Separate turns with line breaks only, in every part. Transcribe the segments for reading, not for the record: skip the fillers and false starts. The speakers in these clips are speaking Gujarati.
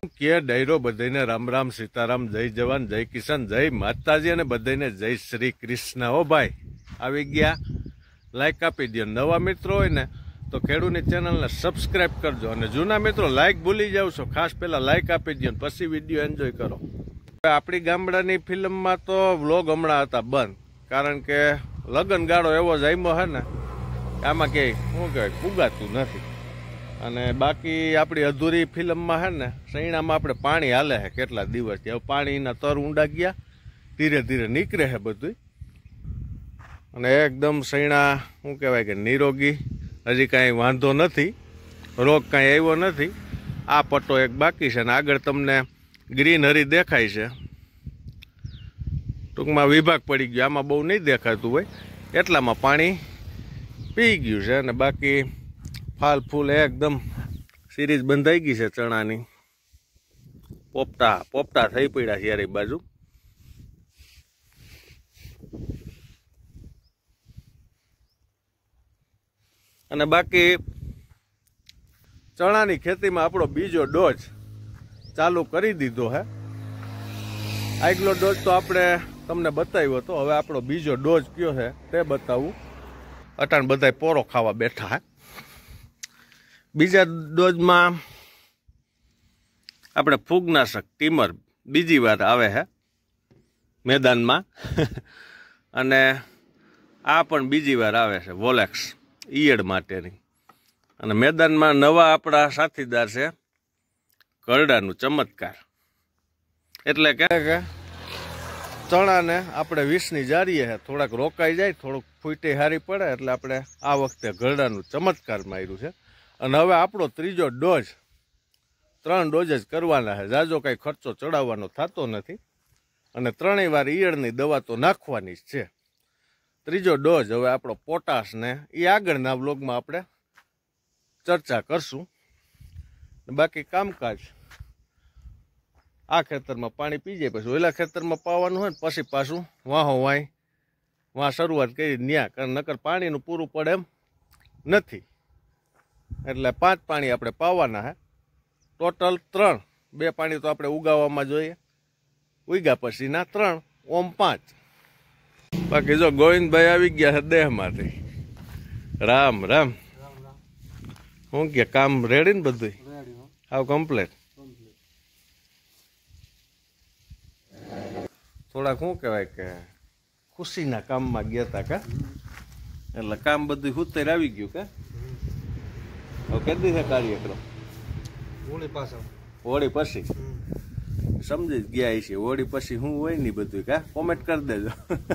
કે ડાયરો બધાને રામ રામ સીતારામ, જય જવાન, જય કિસાન, જય માતાજી અને બધાને જય શ્રી કૃષ્ણ. ઓ ભાઈ આવી ગયા, લાઈક આપી દો. નવા મિત્રો હોય ને તો ખેડૂતની ચેનલને સબસ્ક્રાઈબ કરજો, અને જૂના મિત્રો લાઈક ભૂલી જાવ છો, ખાસ પહેલા લાઈક આપી દો પછી વિડીયો એન્જોય કરો. આપણી ગામડાની ફિલ્મમાં તો વ્લોગ હમણાં હતા બંધ, કારણ કે લગ્ન ગાળો એવો જામ્યો છે ને આમાં ક્યાંય શું કહેવાય પુગાતું નથી. અને બાકી આપણી અધૂરી ફિલ્મમાં છે ને સૈણામાં આપણે પાણી હાલે છે કેટલા દિવસથી. હવે પાણીના તર ઊંડા ગયા, ધીરે ધીરે નીકળે છે બધું, અને એકદમ સૈણા શું કહેવાય કે નિરોગી, હજી કાંઈ વાંધો નથી, રોગ કાંઈ આવ્યો નથી. આ પટ્ટો એક બાકી છે, અને આગળ તમને ગ્રીનરી દેખાય છે. ટૂંકમાં વિભાગ પડી ગયો, આમાં બહુ નહીં દેખાતું હોય, એટલામાં પાણી પી ગયું છે. અને બાકી ફાલ ફૂલ એકદમ સિરીઝ બંધાઈ ગઈ છે ચણાની. પોપટા પોપટા થઈ પડ્યા છે યાર એ બાજુ. અને બાકી ચણાની ખેતીમાં આપણો બીજો ડોઝ ચાલુ કરી દીધો હે. આગલો ડોઝ તો આપણે તમને બતાવ્યો હતો, હવે આપણો બીજો ડોઝ કયો છે તે બતાવું. અટાણ બધા પોરો ખાવા બેઠા હે. બીજા ડોઝમાં આપણે ફૂગનાશક ટીમર બીજી વાર આવે છે મેદાનમાં અને આ પણ બીજી વાર આવે છે વોલેક્સ ઈયળ માટેની. અને મેદાનમાં નવા આપણા સાથીદાર છે કરડાનું ચમત્કાર. એટલે કે ચણાને આપણે 20ની જારીએ છે, થોડાક રોકાઈ જાય, થોડુંક ફૂટે હારી પડે, એટલે આપણે આ વખતે ગરડાનું ચમત્કાર માર્યું છે. અને હવે આપણો ત્રીજો ડોઝ, 3 ડોઝ જ કરવાના છે, જાજો કાંઈ ખર્ચો ચડાવવાનો થતો નથી. અને 3 વાર ઈયળની દવા તો નાખવાની જ છે. ત્રીજો ડોઝ હવે આપણો પોટાશને એ આગળના વ્લોગમાં આપણે ચર્ચા કરશું. બાકી કામકાજ આ ખેતરમાં પાણી પી જાય, પછી ઓલા ખેતરમાં પાવાનું હોય ને પછી પાછું વાં શરૂઆત કરી ન્યા, કારણ નકર પાણીનું પૂરું પડે એમ નથી. એટલે 5 પાણી આપણે પાવાના હે, ટોટલ 3. 2 પાણી તો આપણે ઉગાવવામાં જોઈએ, ઉગ્યા પછીના 3, ઓમ 5. બાકી જો ગોવિંદભાઈ આવી ગયા છે દેહમાંથી. રામ રામ. શું કે કામ રેડી ને બધું? How complete. થોડાક શું કહેવાય કે ખુશીના કામમાં ગયા હતા કા, એટલે કામ બધું હુતેર આવી ગયું કા. હવે કેદી છે કાર્યક્રમ? હોળી પછી સમજી જ ગયા છે. હોળી પછી શું હોય ને બધું કા, કોમેન્ટ કરી દેજો.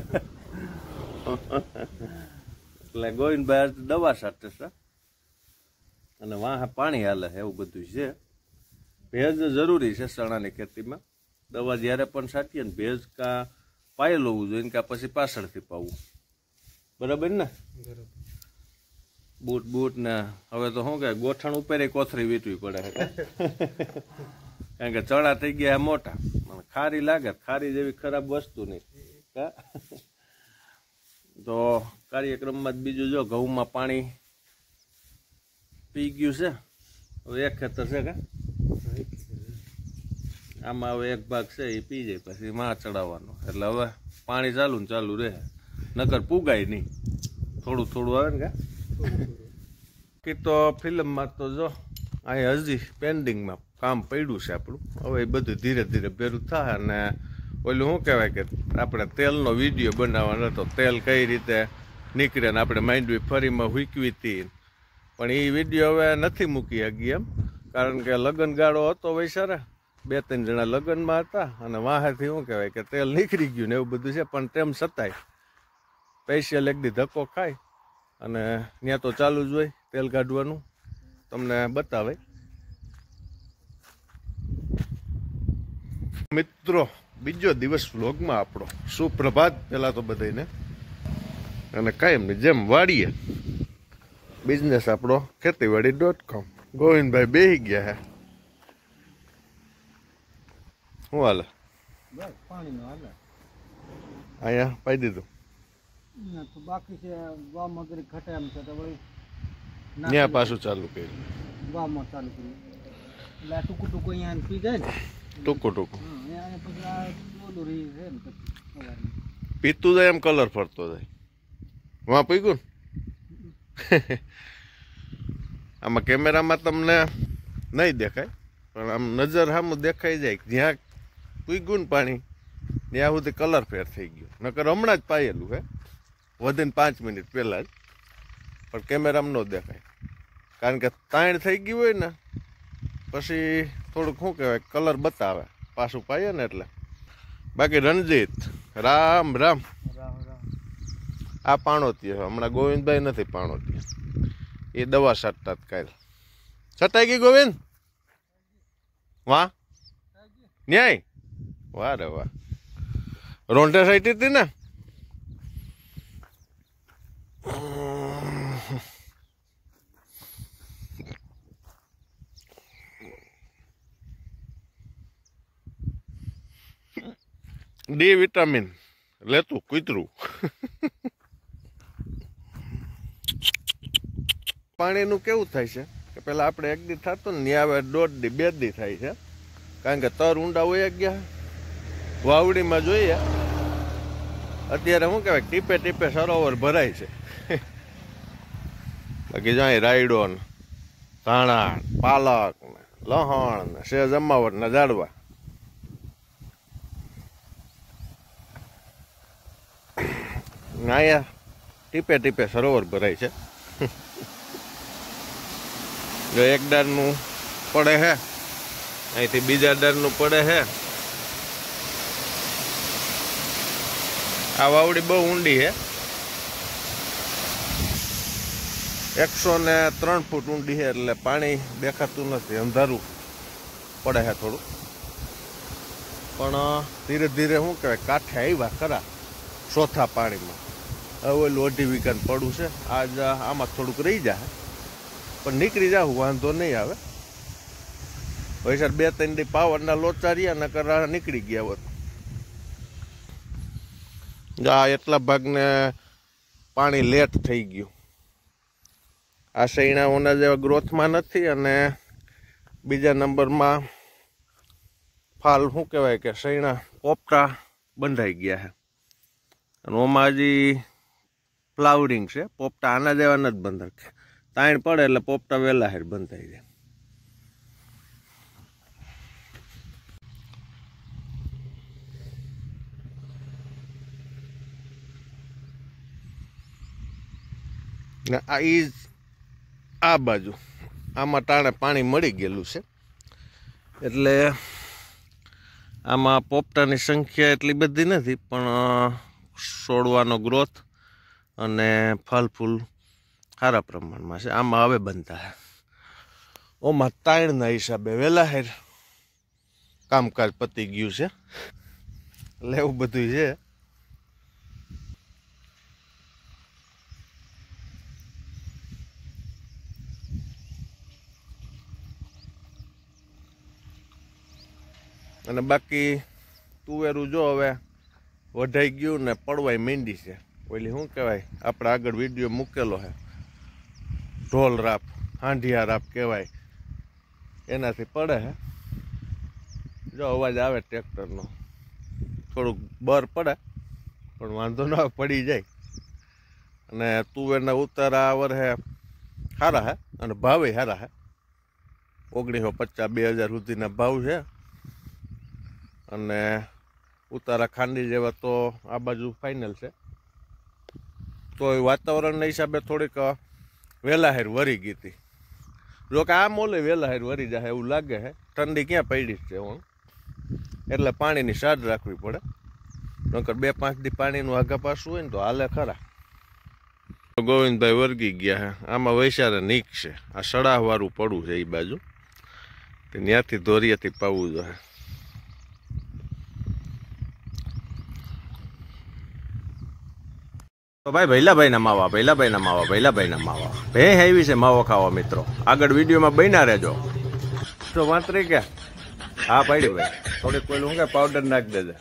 એટલે ગોવિંદભાઈ દવા સાથે છે અને વાહ પાણી હાલે એવું બધું છે. ભેજ જરૂરી છે ચણાની ખેતીમાં. દવા જ્યારે પણ છાંટીએ ને ભેજ કા પાયેલ હોવું જોઈએ, કાં પછી પાછળથી પાવું. બરાબર ને? બૂટ ને હવે તો શું કે ગોઠણ ઉપર કોથળી વીટવી પડે છે, કારણ કે ચણા થઈ ગયા મોટા, ખારી લાગે. ખારી જેવી ખરાબ વસ્તુ નહીં. તો કાર્યક્રમમાં જ બીજું જો ઘઉંમાં પાણી પી ગયું છે. હવે એક ખેતર છે કા, આમાં હવે એક ભાગ છે એ પી જાય, પછી માં ચડાવવાનો. એટલે હવે પાણી ચાલુ રહે, નકર પુગાય નહીં. થોડું થોડું આવે ને કા. બાકી તો ફિલ્મમાં તો જો અહીં હજી પેન્ડિંગમાં કામ પડ્યું છે આપણું. હવે એ બધું ધીરે ધીરે ભેરું થાય. અને ઓલું શું કહેવાય કે આપણે તેલનો વિડીયો બનાવવાનો હતો, તેલ કઈ રીતે નીકળે ને આપણે માંડવી ફરીમાં હૂકવી હતી, પણ એ વિડીયો હવે નથી મૂકી શકી એમ, કારણ કે લગ્ન ગાળો હતો વૈસારા. 2-3 જણા લગ્નમાં હતા અને વાહેથી શું કહેવાય કે તેલ નીકળી ગયું ને એવું બધું છે. પણ તેમ છતાંય સ્પેશિયલ એક દી ધક્કો ખાય અને ત્યાં તો ચાલુ જ હોય તેલ કાઢવાનું, તમને બતાવે. મિત્રો બીજો દિવસ વ્લોગમાં આપણો સુપ્રભાત પહેલાં તો બધાને. અને કાયમની જેમ વાડીએ બિઝનેસ આપણો ખેતીવાડી.com. ગોવિંદભાઈ બેસી ગયા હે. શું હાલે? અહીંયા પાઈ દીધું.
બાકી છે વાવમાં કરી ઘટે એમ છે તો વળી
ત્યાં પાછું ચાલુ કર્યું.
વાવમાં ચાલુ કર્યું. એટલે આ ટૂંકું ટૂંકું અહીંયા પી જાય ને.
ટૂંકું ટૂંકું
હા અહીંયા પછી આ ઓલું રહી છે ને પછી સવારમાં.
પીતું જાય એમ કલર ફરતો જાય. વાં પીગું ને આમાં કેમેરામાં તમને નહીં દેખાય પણ આમ નજર સામું દેખાઈ જાય જ્યાં પીગું ને પાણી ત્યાં સુધી કલર ફેર થઈ ગયો. નકર હમણાં જ પાયેલું હે વધીને 5 મિનિટ પહેલાં જ, પણ કેમેરામાં ન દેખાય કારણ કે તાણ થઈ ગયું હોય ને પછી થોડુંક શું કહેવાય કલર બતાવે પાછું પાઈએ ને એટલે. બાકી રણજીત રામ રામ. આ પાણોતી હમણાં ગોવિંદભાઈ નથી પાણોતી, એ દવા છાંટતા કાલ. છટાઈ ગઈ ગોવિંદ? વાહ ન્યાય વાહ રે વાહ. રોંઢે સાઈટી હતી ને? ડી વિટામિન લેતું કૂતરું. પાણીનું કેવું થાય છે કે પેલા આપણે 1 દી થતું ને હવે 1.5 દી 2 દી થાય છે કારણ કે તર ઊંડા વયા ગયા. વાવડીમાં જોઈએ અત્યારે શું કહેવાય ટીપે ટીપે સરોવર ભરાય છે. બાકી જાય રાયડો ને ધાણા પાલક ને લહણ ને સેજ અમાવટ ને ઝાડવા. અહીંયા ટીપે ટીપે સરોવર ભરાય છે. જો એક ડારનું પડે હે, અહીંથી બીજા ડારનું પડે હે. આ વાવડી બહુ ઊંડી હે, 103 ફૂટ ઊંડી છે એટલે પાણી દેખાતું નથી, અંધારું પડે છે થોડું. પણ ધીરે ધીરે શું કહેવાય કાંઠે આવ્યા ખરા ચોથા પાણીમાં. હવે ઓલું 2.5 વીઘાનું પડું છે, આજ આમાં થોડુંક રહી જાય પણ નીકળી જાવ વાંધો નહીં આવે. વૈસાર 2-3 દી પાવરના લોચા રહ્યા નકર નીકળી ગયા હોત. આ એટલા ભાગને પાણી લેટ થઈ ગયું. આ શૈણા ઓના જેવા ગ્રોથમાં નથી અને બીજા નંબરમાં ફાલ શું કહેવાય કે શૈણા પોપટા બંધાઈ ગયા છે અને ઓમાં હજી ફ્લાવરિંગ છે. પોપટા આના જેવા નથી બંધાય, તાણ પડે એટલે પોપટા વહેલા હેર બંધાઈ જાય. આ બાજુ આમાં ટાણે પાણી મળી ગયેલું છે એટલે આમાં પોપટાની સંખ્યા એટલી બધી નથી પણ છોડવાનો ગ્રોથ અને ફળ ફૂલ સારા પ્રમાણમાં છે. આમાં હવે બનતા ઓમાં તાણના હિસાબે વહેલા હેર કામકાજ પતી ગયું છે એટલે એવું બધું છે. અને બાકી તુવેરું જો હવે વઢાઈ ગયું ને પડવાય માંડી છે. ઓલી શું કહેવાય આપણે આગળ વિડીયો મૂકેલો છે ઢોલ રાપ, હાંઢિયા રાપ કહેવાય, એનાથી પડે છે. જો અવાજ આવે ટ્રેક્ટરનો, થોડુંક બર પડે પણ વાંધો ન આવે, પડી જાય. અને તુવેરના ઉતારા વરહે સારા છે અને ભાવે સારા છે. 1950-2000 સુધીના ભાવ છે અને ઉતારા ખાંડી જેવા તો આ બાજુ ફાઇનલ છે. તો એ વાતાવરણના હિસાબે થોડીક વેલાહેર વરી ગઈ હતી. જો કે આ મોલે વેલાહેર વરી જાય એવું લાગે છે. ઠંડી ક્યાં પડી છે હું એટલે પાણીની સાડ રાખવી પડે, નકર 2-5 દી પાણીનું આગા પાછું હોય ને તો હાલે ખરા. ગોવિંદભાઈ વર્ગી ગયા છે. આમાં વૈસારે નીક છે, આ સડાવાળું પડું છે એ બાજુ, ત્યાંથી ધોરિયાથી પાવું જોઈએ. તો ભાઈ ભૈલાભાઈ ના માવા, ભૈલાભાઈ ના માવા, ભૈલાભાઈ ના માવા ભે આવી છે માવો ખાવા. મિત્રો આગળ વિડીયોમાં બન્યા રહેજો. તો વાંતરી કે હા પાડી ભાઈ થોડીક કોઈ શું કે પાવડર નાખી દેજે.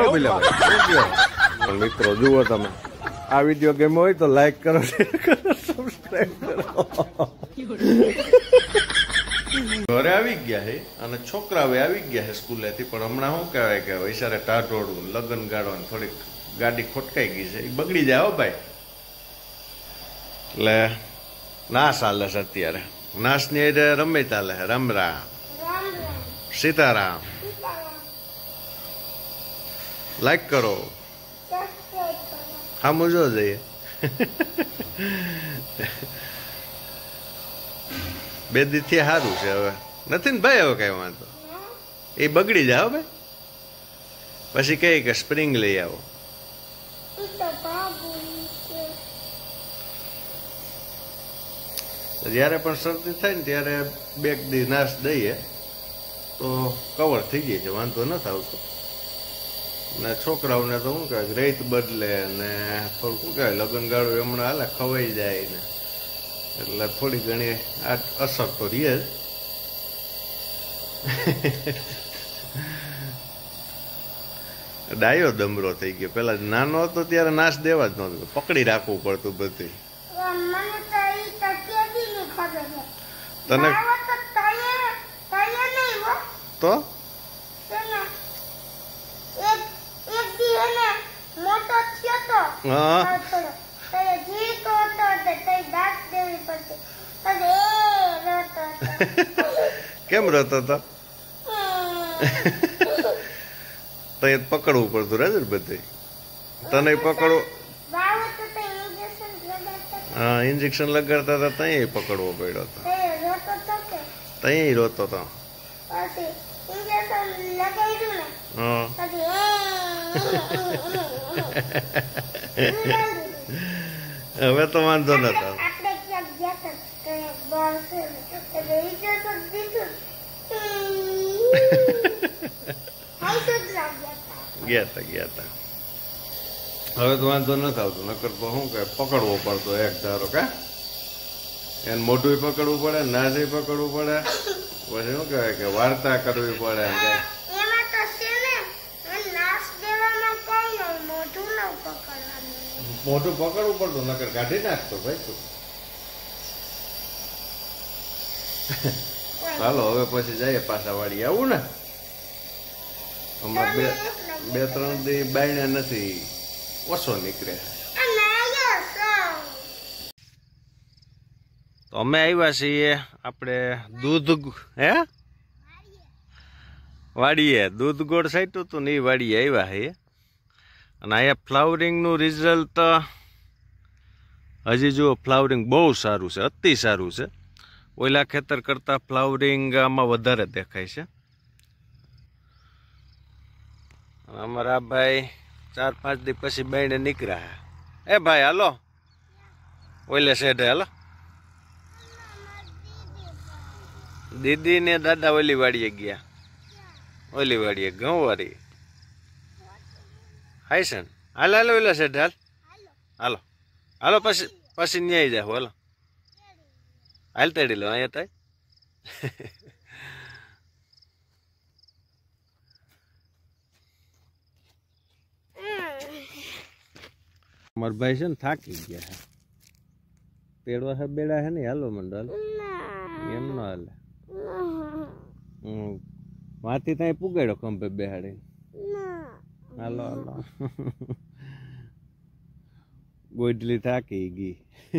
પણ મિત્રો જુઓ તમે આ વિડીયો ગમ્યો હોય તો લાઈક કરો, શેર કરો, સબસ્ક્રાઈબ કરો. ઘરે આવી ગયા છે અને છોકરાઓ આવી ગયા છે સ્કૂલેથી, પણ હમણાં શું કહેવાય કે વૈસારે ટાઢોળવું લગ્ન ગાળવાનું થોડીક ગાડી ખોટકાઈ ગઈ છે, એ બગડી જાય હો ભાઈ. એટલે નાશ હાલે છે અત્યારે. નાશની એટલે રમે ચાલે છે. રામ રામ, સીતારામ. લાઈક કરો, હા મજો જઈએ. બે દીથી સારું છે, હવે નથી ને ભાઈ, હવે કઈ વાંધો. એ બગડી જાય હો ભાઈ, પછી કઈ કે સ્પ્રિંગ લઈ આવો. જ્યારે પણ શરદી થાય ને ત્યારે બે દી નાશ દઈએ તો કવર થઈ જાય છે, વાંધો નથી આવતો. ને છોકરાઓને તો શું કહેવાય રેત બદલે ને થોડું શું કહેવાય લગ્નગાળું એમણે હાલે ખવાઈ જાય ને, એટલે થોડી ઘણી આ અસર તો રહે જ. ડાયો દમરો થઈ ગયો. પેલા નાનો હતો ત્યારે નાશ દેવા જ નહોતો, પકડી રાખવું પડતું બધું. તને તો કેમ રોતો હતો? તો એ પકડવું પડતું રાજ બધું. તને પકડવું, હા ઇન્જેક્શન લગાડતા હતા ત્યાં પકડવો પડ્યો હતો, ત્યાં રોતો હતો. હવે તો વાંધો નતો. ગયા તા હવે તો વાંધો નથી આવતો. નકર તો શું કે પકડવો પડતો એક ધારો કે એને મોઢું પકડવું પડે, નાજે પકડવું પડે, પછી શું કહેવાય કે વાર્તા કરવી પડે. મોઢું પકડવું પડતું, નકર કાઢી નાખતો ભાઈ તું. ચાલો હવે પછી જઈએ પાછા વાળી. આવું ને અમારે બે ત્રણ દી બાયણે નથી, ઓછો નીકળે. તો અમે આવ્યા છીએ આપણે દૂધ વાડીએ, દૂધ ગોળ સાઈટું હતું ને એ વાડીએ આવ્યા છીએ. અને અહીંયા ફ્લાવરિંગનું રિઝલ્ટ હજી જુઓ, ફ્લાવરિંગ બહુ સારું છે, અતિ સારું છે. ઓલા ખેતર કરતાં ફ્લાવરિંગ આમાં વધારે દેખાય છે. અમારા ભાઈ 4-5 દી પછી બાયણે નીકળ્યા. એ ભાઈ હાલો ઓલે શેઢે હાલો. દીદી ને દાદા ઓલી વાડીએ ગયા, ઓલી વાડીએ ઘઉં વાળી. હાય છે ને, હાલ હાલો ઓલા શેઢે હાલ, હાલો હાલો પછી ન્યાય જાવ. હાલો હાલ તેડી લો અહીંયા થાય. મારા ભાઈ છે ને થાકી ગયા છે, પેડવા છે બેડા છે ને, હાલો મંડળ એમ ન હાલે. વાથી ત્યાં પુગાડ્યો ખંભે બેહાડી. હાલો હાલો ગોડલી થાકી ગઈ.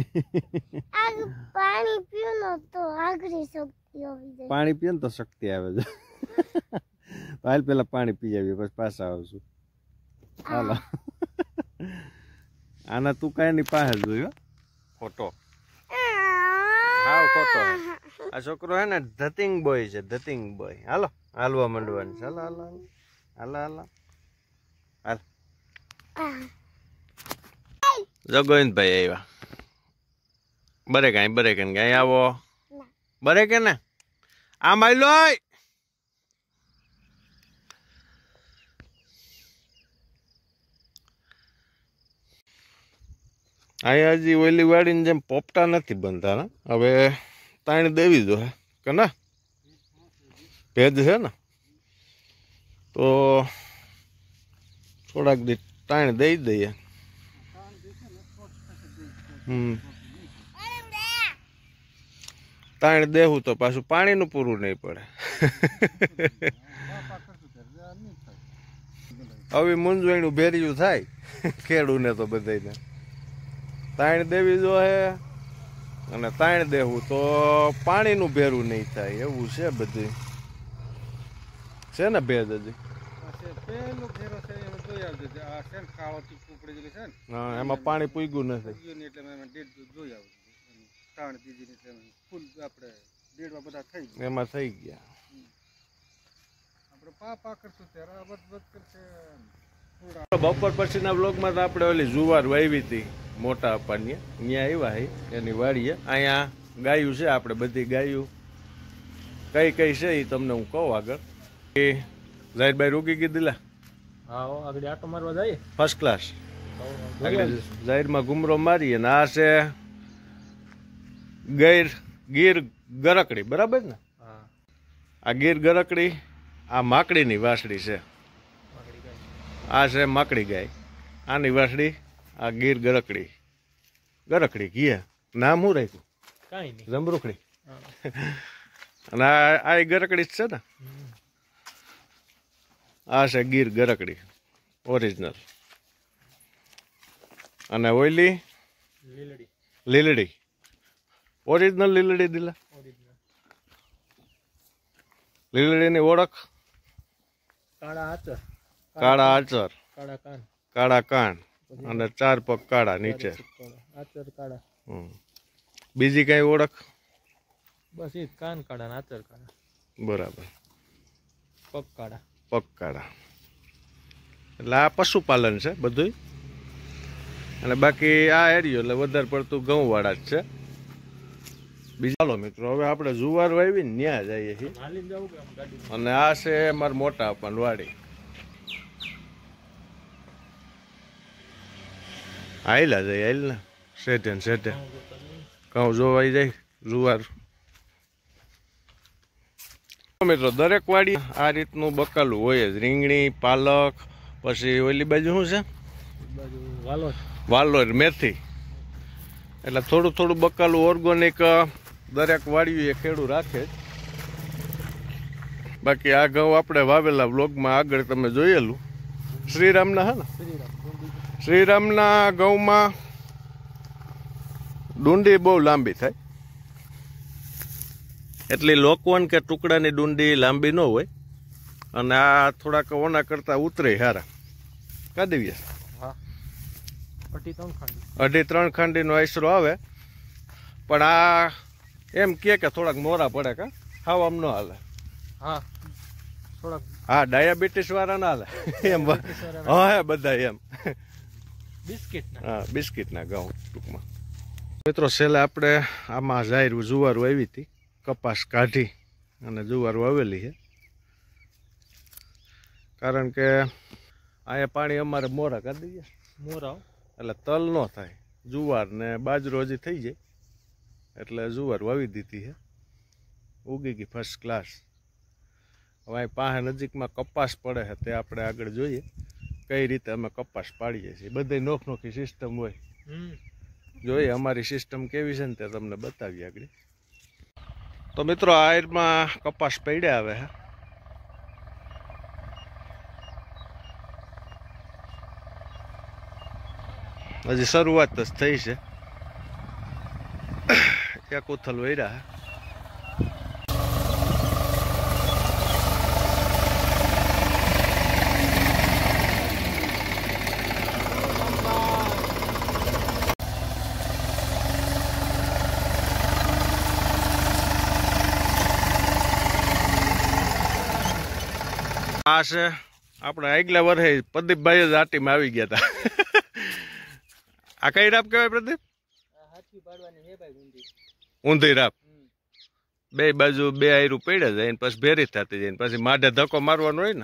પાણી પીઓ ને તો શક્તિ આવે છે. હાલ પેલા પાણી પી આવીએ પછી પાછા આવશું. હાલો આના તું કઈ ની પાસે જોયો ખોટો, હાવ ખોટો. આ છોકરો હે ને ધતિંગ બોય છે, ધતિંગ બોય. હાલો હાલવા માંડવાનું. ચાલો હાલો હાલો હાલો હાલ. જો ગોવિંદભાઈ આવ્યા. બરે કાંઈ આવો બરે કે ને આમ આઈ લો. અહીંયા હજી ઓલી વાડીની જેમ પોપટા નથી બનતા ને, હવે તાણી દેવી દો હે કે ના, ભેજ છે ને તો થોડાક દી તાણી દઈ દઈએ. તાણ દેવું તો પાછું પાણીનું પૂરું નહીં પડે. હવે મૂંઝવણું ભેર્યું થાય ખેડૂને તો બધાને. તાણ દેવી જો હે અને તાણ દેવું તો પાણીનું ભેરું નહીં થાય એવું છે બધું. છે ને ભેદ હજી? હા, એમાં પાણી પૂગ્યું નથી. એમાં થઈ ગયા. બપોર પછીના બ્લોગમાં તો આપણે ઓલી જુવાર વાવી હતી મોટા અપાની, ત્યાં આવ્યા હે એની વાડીએ. અહીંયા ગાયું છે આપણે બધી ગાયું કઈ કઈ છે એ તમને હું કહું આગળ. એ ઝાહિરભાઈ રોકી ગીધેલા?
હા, આગળ આટો મારવા જઈએ.
First class. ઝાહિરમાં ઘુમરો મારીએ ને આ છે ગીર ગરકડી, બરાબર ને? આ ગીર ગરકડી, આ માકડીની વાસળી છે. આ છે માકડી ગાય, આની વાસળી આ ગીર ગરકડી. ગરકડી ઘીએ નામ શું રાખ્યું?
કાંઈ નહીં,
જમરૂખડી. અને આ ગરકડી જ છે ને. આ છે ગીર ગરકડી ઓરિજિનલ. અને ઓઈલી લીલડી, ઓરિજિનલ લીલડી દિલા. લીલડીની ઓળખ
કાળા આચર,
કાળા આચર,
કાળા કાન,
કાળા કાન અને 4 પગ કાળા નીચે.
આચર કાળા.
બીજી કઈ ઓળખ?
બસ એ કાન કાળા, આચર કાળા.
બરાબર.
પગ કાળા,
પગ કાળા. એટલે આ પશુપાલન છે બધું. અને બાકી આ એરિયો એટલે વધારે પડતું ઘઉં વાળા જ છે. બીજા ચાલો મિત્રો, હવે આપણે જુવાર વાવીને ન્યા જઈએ છીએ. અને આ છે મારા મોટા અપાની વાડી. આયલા જાય, આયલ ને શેઠે ને શેઠે ઘઉં જોવાઈ જાય જુવાર. મિત્રો દરેક વાડી આ રીતનું બકાલું હોય જ. રીંગણી, પાલક, પછી ઓલી બાજુ શું છે? વાલોર, મેથી. એટલે થોડું થોડું બકાલું ઓર્ગોનિક દરેક વાડીઓ એ ખેડૂત રાખે જ. બાકી આ ઘઉં આપણે વાવેલા વ્લોગમાં આગળ તમે જોયેલું શ્રીરામના. હે ને? શ્રીરામના ઘઉંમાં ડુંડી બહુ લાંબી થાય. એટલી લોકવન કે ટુકડાની ડુંડી લાંબી ન હોય. અને આ થોડાક ઓના કરતા ઉતરે હારા. કાઢીએ 2.5-3 ખાંડીનો આશરો આવે. પણ આ એમ કે થોડાક મોરા પડે કા ખાવા ન હાલે.
હા, થોડાક.
હા, ડાયાબિટીસ વાળા ના હાલે એમ. હા, બધા એમ હા, બિસ્કિટના ઘઉં ટૂંકમાં. મિત્રો છેલ્લે આપણે આમાં જુવાર વાવી હતી, કપાસ કાઢી અને જુવાર વાવેલી છે. કારણ કે અહીંયા પાણી અમારે મોરા કાઢી દઈએ,
મોરા
એટલે તલ ન થાય. જુવાર ને બાજરો હજી થઈ જાય એટલે જુવાર વાવી દીધી છે. ઉગી ગઈ ફર્સ્ટ ક્લાસ. હવે અહીં પાસે નજીકમાં કપાસ પડે છે, તે આપણે આગળ જોઈએ કઈ રીતે અમે કપાસ પાડીએ છીએ. બધી નોખી સિસ્ટમ હોય. જોઈએ અમારી સિસ્ટમ કેવી છે ને તે તમને બતાવીએ આગળ. તો મિત્રો આ આયરમાં કપાસ પડ્યા આવે છે. હજી શરૂઆત જ થઈ છે. એક ઉથલ વૈરા. આ છે આપણે આગલા વર્ષે પ્રદીપભાઈ જ આટીમાં આવી ગયા હતા. આ કઈ રાપ કહેવાય પ્રદીપ? ઊંધી રાપ. બે બાજુ બે આયરું પડ્યા જાય પછી ભેરી થતી જાય પછી માઢે ધક્કો મારવાનો હોય ને.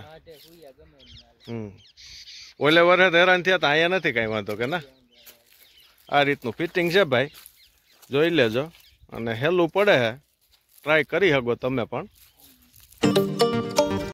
ઓલે વર્ષે હેરાન થયા હતા, અહીંયા નથી કઈ વાંધો કે ના. આ રીતનું ફિટિંગ છે ભાઈ, જોઈ લેજો. અને હેલું પડે છે, ટ્રાય કરી શકો તમે પણ.